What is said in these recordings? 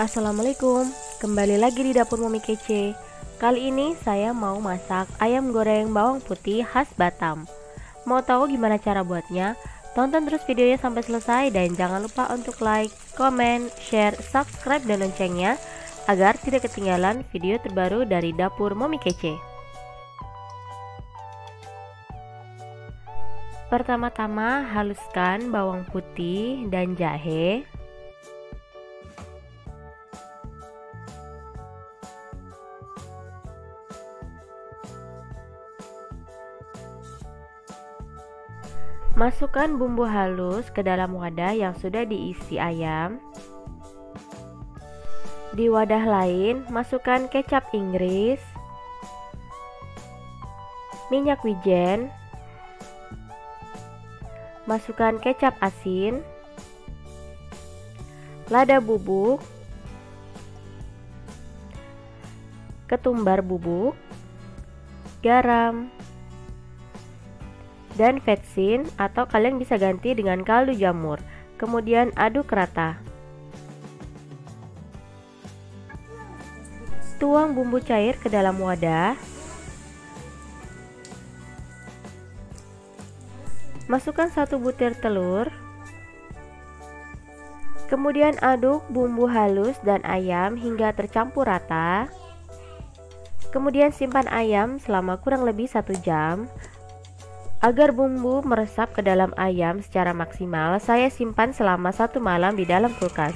Assalamualaikum, kembali lagi di dapur Mami Kece. Kali ini saya mau masak ayam goreng bawang putih khas Batam. Mau tahu gimana cara buatnya? Tonton terus videonya sampai selesai dan jangan lupa untuk like, comment, share, subscribe dan loncengnya agar tidak ketinggalan video terbaru dari dapur Mami Kece. Pertama-tama haluskan bawang putih dan jahe. Masukkan bumbu halus ke dalam wadah yang sudah diisi ayam. Di wadah lain, masukkan kecap Inggris, minyak wijen, masukkan kecap asin, lada bubuk, ketumbar bubuk, garam, dan vetsin atau kalian bisa ganti dengan kaldu jamur. Kemudian aduk rata. Tuang bumbu cair ke dalam wadah. Masukkan 1 butir telur. Kemudian aduk bumbu halus dan ayam hingga tercampur rata. Kemudian simpan ayam selama kurang lebih 1 jam. Agar bumbu meresap ke dalam ayam secara maksimal, saya simpan selama 1 malam di dalam kulkas.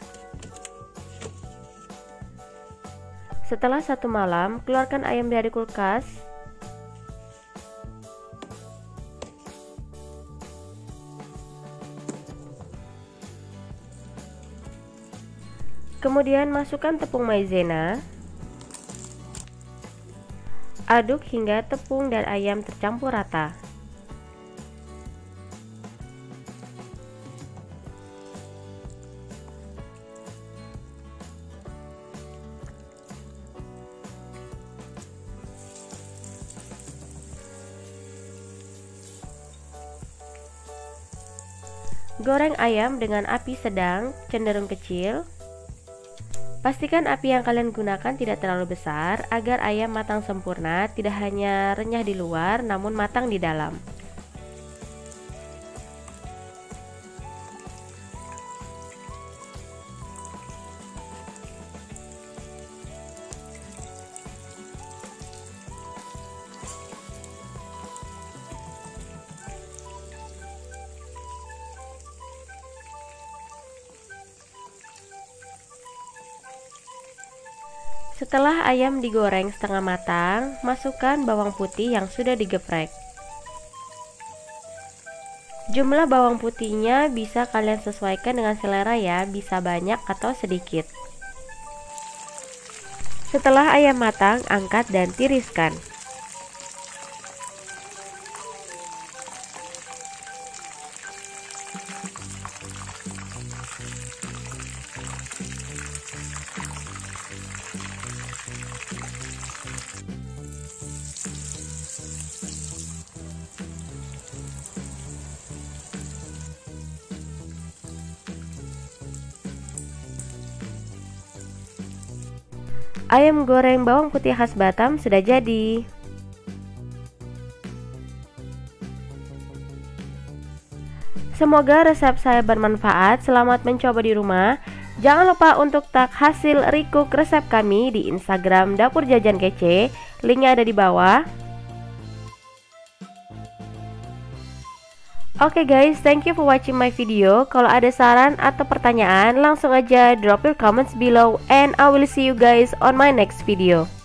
Setelah 1 malam, keluarkan ayam dari kulkas. Kemudian masukkan tepung maizena. Aduk hingga tepung dan ayam tercampur rata. Goreng ayam dengan api sedang cenderung kecil. Pastikan api yang kalian gunakan tidak terlalu besar agar ayam matang sempurna, tidak hanya renyah di luar namun matang di dalam. Setelah ayam digoreng setengah matang, masukkan bawang putih yang sudah digeprek. Jumlah bawang putihnya bisa kalian sesuaikan dengan selera ya, bisa banyak atau sedikit. Setelah ayam matang, angkat dan tiriskan. Ayam goreng bawang putih khas Batam sudah jadi. Semoga resep saya bermanfaat. Selamat mencoba di rumah. Jangan lupa untuk tag hasil recook resep kami di Instagram Dapur Jajan Kece. Linknya ada di bawah. Oke guys, thank you for watching my video. Kalau ada saran atau pertanyaan, langsung aja drop your comments below and I will see you guys on my next video.